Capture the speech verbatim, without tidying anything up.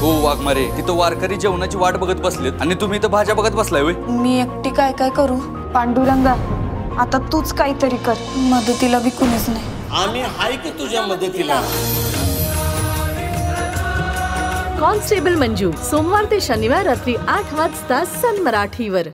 हो वाघमारे, तिथं वारकरी जेवणाची वाट बघत बसलेत आणि तुम्ही इथं भाज्या बघत बसलाय होय? मी एकटी काय काय करू? पांडुरंगा, आता तूच काहीतरी कर, मदतीला बी कुणीच नाही. आम्ही हाय की तुझ्या मदतीला. कॉन्स्टेबल मंजू, सोमवार ते शनिवार रात्री आठ वाजता सन मराठीवर.